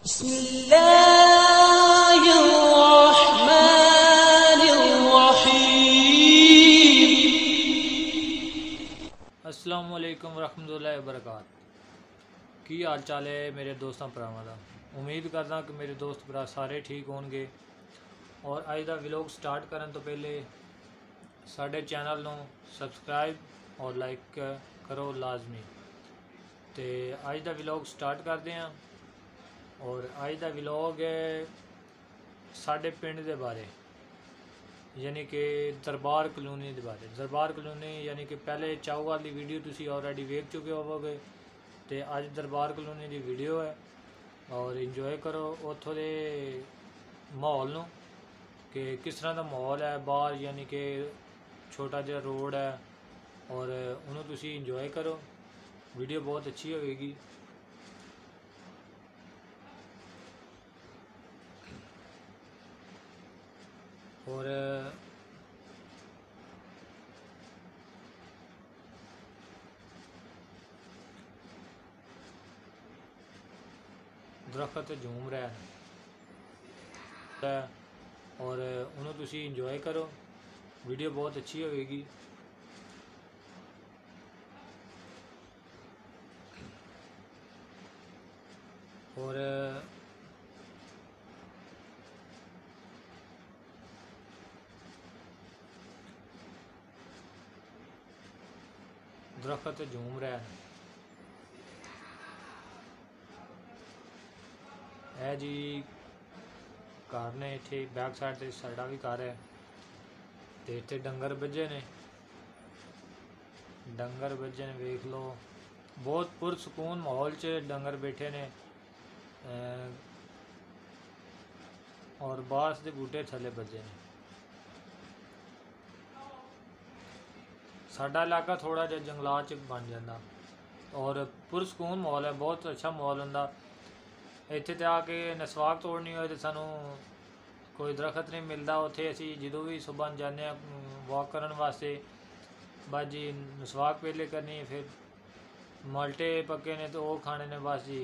अस्सलामुअलैकुम वरहमतुल्लाहि वबरकातुहू। की हाल चाल है मेरे दोस्तों भरावां दा। उम्मीद करदा कि मेरे दोस्त भरा सारे ठीक होंगे। और अज दा व्लॉग स्टार्ट करन तो पहले साडे चैनल नूं सबसक्राइब और लाइक करो लाजमी। तो अज दा व्लॉग स्टार्ट करते हैं। और अज दा व्लॉग है साडे पिंड दे बारे, यानी कि दरबार कलोनी के बारे। दरबार कलोनी यानी कि पहले चाऊवाल की वीडियो तुसी ऑलरेडी वेख चुके होवोगे, तो अज दरबार कलोनी की वीडियो है। और इंजॉय करो उतों के माहौल नूं कि किस तरह का माहौल है बाहर, यानी कि छोटा जिहा रोड है। और उन्होंने तुसी इंजॉय करो, वीडियो बहुत अच्छी होगी। और दरख्त झूम रहा है और उन्होंने तुसी इंजॉय करो, वीडियो बहुत अच्छी होगी। और दरख्त झूम रहा है जी। घर ने इतने बैक साइड से साडा भी घर है, तो इतने डंगर बजे ने, वेख लो। बहुत पुरसकून माहौल च डंगर बैठे ने और बांस के बूटे थले बजे ने। साडा इलाका थोड़ा जिहा जंगलात च बन जाता और पुरसकून माहौल है, बहुत अच्छा माहौल होंदा। इत्थे तो आके नसवाक तोड़नी हो तो सानू कोई दरख्त नहीं मिलता। उत्थे असी जो भी सुबह जाने वॉक करन वास्ते बस जी नसवाक पहले करनी, फिर माल्टे पक्के ने तो वो खाने ने बस जी।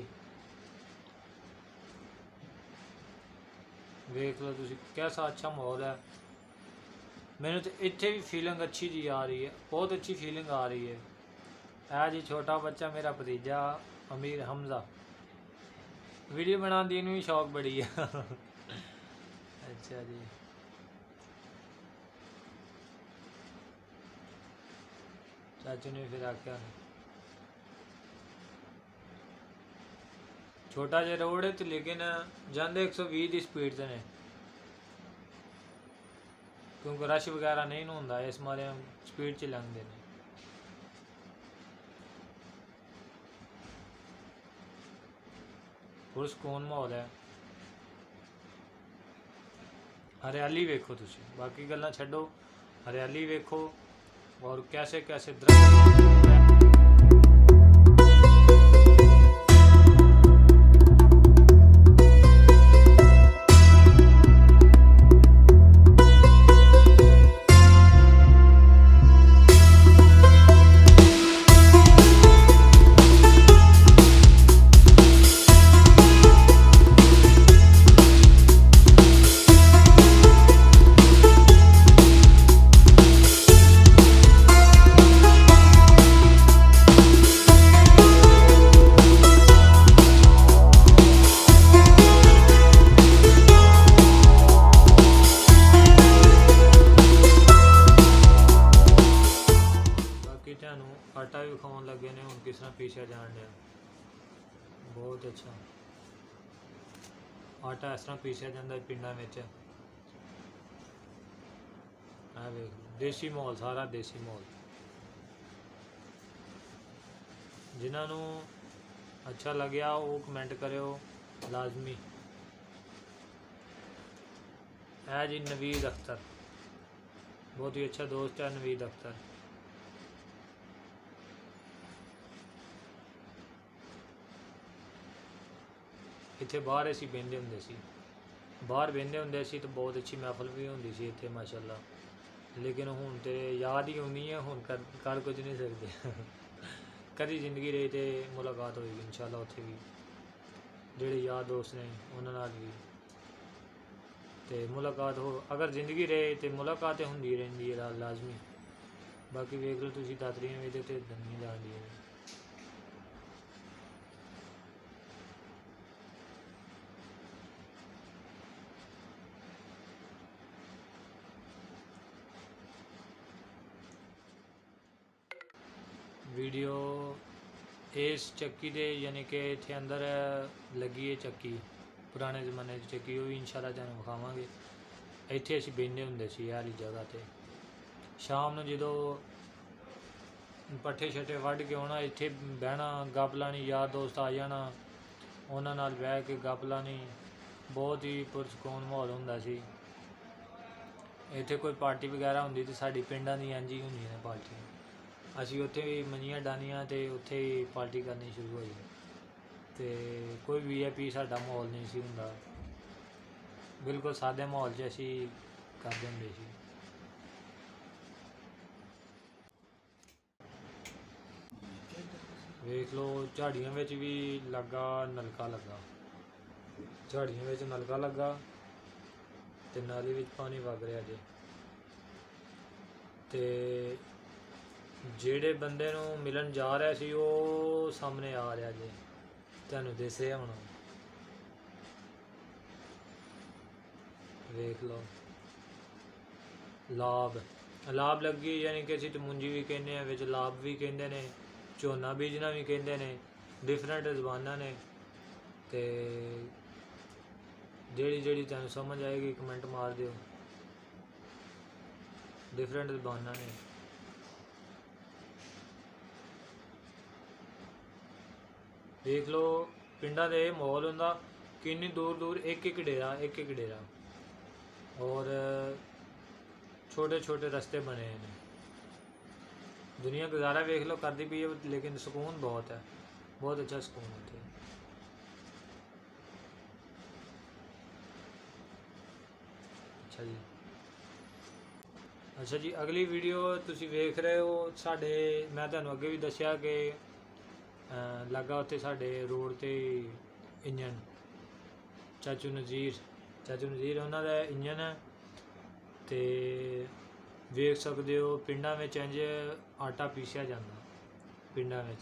देख लो तुसी कैसा अच्छा माहौल है। मैंने तो इत्थे भी फीलिंग अच्छी जी आ रही है, बहुत अच्छी फीलिंग आ रही है जी। छोटा बच्चा मेरा भतीजा अमीर हमजा, वीडियो बनाने दी भी शौक बड़ी है अच्छा जी। चाचू ने फिर आख्या छोटा जिहा रोड है, तो लेकिन जाते 120 की स्पीड से ने, क्योंकि रश वगैरह नहीं होंदा, इस मारे स्पीड च लंघते हैं। पुरसकून माहौल है। हरियाली वेखो तुसी, बाकी गल्लां छड्डो, हरियाली वेखो और कैसे कैसे दरख्त। आटा भी खाने लगे ने, हूँ किस तरह पीछे जान दिया। बहुत अच्छा आटा इस तरह पीछे जाता पिंडा में। देसी माहौल, सारा देसी माहौल। जिन्होंने अच्छा लग्या वो कमेंट करो लाजमी। है जी नवीद अख्तर, बहुत ही अच्छा दोस्त है नवीद अख्तर। इत्थे बाहर असी बहते होंगे सी, बाहर बहते होंगे सी तो बहुत अच्छी महफल भी होंदी सी इत्थे माशाअल्लाह। लेकिन हुण तो याद ही आउंदी है, हुण कर कुछ नहीं सकते कदी जिंदगी रही तो मुलाकात होगी इंशाअल्लाह उत्थे भी। ਜਿਹੜੇ ਯਾਰ ਦੋਸਤ ਨੇ ਉਹਨਾਂ ਨਾਲ ਵੀ ਤੇ ਮੁਲਾਕਾਤ ਹੋ, ਅਗਰ ਜ਼ਿੰਦਗੀ ਰਹੇ ਤੇ ਮੁਲਾਕਾਤ ਹੁੰਦੀ ਰਹਿੰਦੀ ਹੈ ਲਾਜ਼ਮੀ। ਬਾਕੀ ਵੇਖ ਲਓ ਤੁਸੀਂ ਦਾਤਰੀਆਂ ਵੀ ਤੇ ਦੰਦੀਆਂ ਜਾਂਦੀਆਂ ਨੇ। वीडियो इस चक्की दे यानी कि इत्थे अंदर लगी है चक्की, पुराने जमाने की चक्की, वो भी इंशाल्लाह तुहानूं विखावांगे। इत्थे असीं बहिंदे हुंदे सी वाली जगह ते। शाम नूं जदों पट्ठे छट्टे वढ के आउणा, इत्थे बहना, गप्प लानी, यार दोस्त आ जाना, उन्हां नाल बैठ के गप्प लानी, बहुत ही पुरसकून माहौल हुंदा सी। इत्थे कोई पार्टी वगैरह हुंदी ते साडी पिंडां दी इंज ही हुंदियां ने पार्टियां। ਅਸੀਂ ਉੱਥੇ ਵੀ ਮੰਜੀਆਂ ਡਾਨੀਆਂ ਤੇ ਉੱਥੇ ਹੀ ਪਾਰਟੀ ਕਰਨੀ ਸ਼ੁਰੂ ਹੋਈ ਤੇ ਕੋਈ VIP ਸਾਡਾ ਮਾਹੌਲ ਨਹੀਂ ਸੀ ਹੁੰਦਾ, ਬਿਲਕੁਲ ਸਾਦੇ ਮਾਹੌਲ 'ਚ ਅਸੀਂ ਕਰਦੇ ਹੁੰਦੇ ਸੀ। ਵੇਖ ਲਓ ਝਾੜੀਆਂ ਵਿੱਚ ਵੀ ਲੱਗਾ ਨਲਕਾ ਲੱਗਾ, ਝਾੜੀਆਂ ਵਿੱਚ ਨਲਕਾ ਲੱਗਾ ਤੇ ਨਾਲੀ ਵਿੱਚ ਪਾਣੀ ਵਗ ਰਿਹਾ ਜੇ। ਤੇ ਜਿਹੜੇ ਬੰਦੇ ਨੂੰ ਮਿਲਣ ਜਾ ਰਿਹਾ ਸੀ ਉਹ ਸਾਹਮਣੇ ਆ ਰਿਹਾ ਜੇ, ਤੁਹਾਨੂੰ ਦਿਸ ਰਿਹਾ ਹੁਣ, ਵੇਖ ਲਓ। ਲਾਭ ਲੱਗੀ ਯਾਨੀ ਕਿ ਅਸੀਂ ਤੇ ਮੁੰਜੀ ਵੀ ਕਹਿੰਦੇ ਆ, ਵਿੱਚ ਲਾਭ ਵੀ ਕਹਿੰਦੇ ਨੇ, ਝੋਨਾ ਬੀਜਣਾ ਵੀ ਕਹਿੰਦੇ ਨੇ, ਡਿਫਰੈਂਟ ਜ਼ਬਾਨਾਂ ਨੇ। ਤੇ ਜਿਹੜੀ ਤੁਹਾਨੂੰ ਸਮਝ ਆਏਗੀ ਕਮੈਂਟ ਮਾਰ ਦਿਓ, ਡਿਫਰੈਂਟ ਜ਼ਬਾਨਾਂ ਨੇ। देख लो पिंडा दे माहौल हुंदा, किन्नी दूर दूर एक एक डेरा और छोटे छोटे रस्ते बने हैं। दुनिया गुजारा वेख लो करती पई है, लेकिन सुकून बहुत है, बहुत अच्छा सुकून है। अच्छा जी, अगली वीडियो तुसी वेख रहे हो साडे, मैं तुहानूं अगे भी दस्सिया कि लगा उत्थे साडे रोड ते इंजन चाचू नज़ीर उन्हां दा इंजन है। ते वेख सकदे हो पिंडां विच इंज आटा पीसिया जांदा, पिंडां विच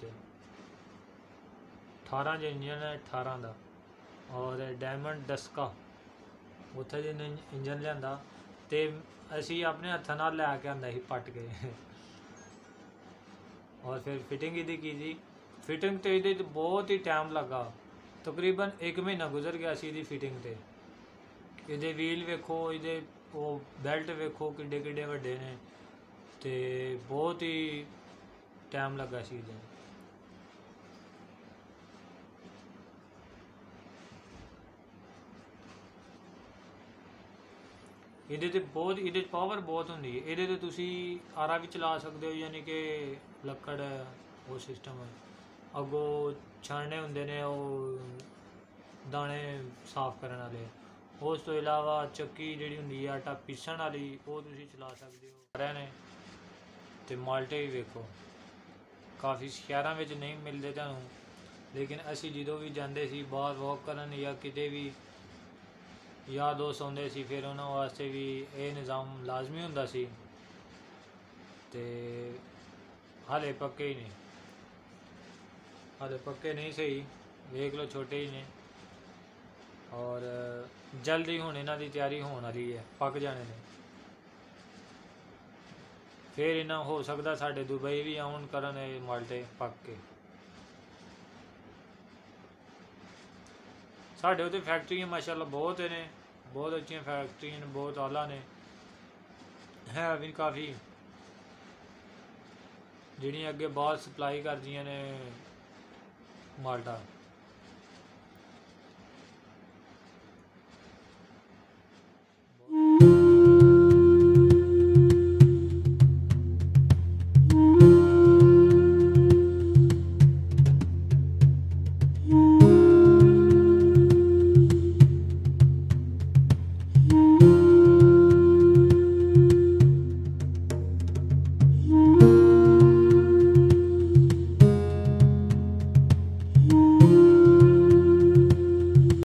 18 ज इंजन है, 18 दा। और डायमंड डस्का उत्थे जे इंजन लिआंदा ते असीं अपने हत्थां नाल लै के आंदा सी पट के और फिर फिटिंग इहदी कीती। फिटिंग तो ये बहुत ही टाइम लगा, तकरीबन 1 महीना गुजर गया सी फिटिंग ते। ये व्हील वेखो, ये वो बैल्ट वेखो किड्डे किड्डे वड्डे ने, ते बहुत ही टाइम लगा सी। ये बहुत ये पावर बहुत होंगी, ये तुसी आरा भी चला सकते हो, यानी कि लक्कड़ वो सिस्टम है। अगों छाने होंदे ने वो दाने साफ करने वाले, उस तो इलावा चक्की जिहड़ी हुंदी है आटा पीसण वाली, वो तुसीं चला सकते हो। रहे ने ते माल्टे भी वेखो, काफ़ी शहरां विच नहीं मिलते तुहानूं, लेकिन असीं जदों भी जांदे सी बाहर वॉक करन या किते भी यार दोस्त आउंदे सी, फिर उन्हां वास्ते भी ये निज़ाम लाजमी हुंदा सी। ते हाले पक्के ही नहीं, हाले पक्के नहीं सही, देख लो छोटे ही ने। और जल्द ही हुण इन्हां दी तैयारी होने वाली है, पक जाने ने। फिर इन्ना हो सकदा साडे दुबई भी आउण करन ये माल्टे पक के। साडे उत्ते फैक्ट्रियां माशाअल्लाह बहुत ने, बहुत अच्छी फैक्ट्रियां ने, बहुत आला ने है भी काफ़ी, जिहड़ियां अगे बाहर सप्लाई करदियां ने माल्टा।